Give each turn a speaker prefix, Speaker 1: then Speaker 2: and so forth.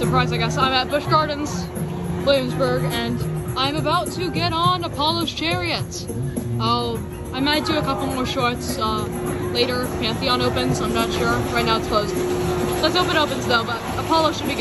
Speaker 1: surprise, I guess. I'm at Busch Gardens, Williamsburg, and I'm about to get on Apollo's chariot. I might do a couple more shorts later. Pantheon opens, I'm not sure. Right now it's closed. Let's hope it opens though, but Apollo should be good.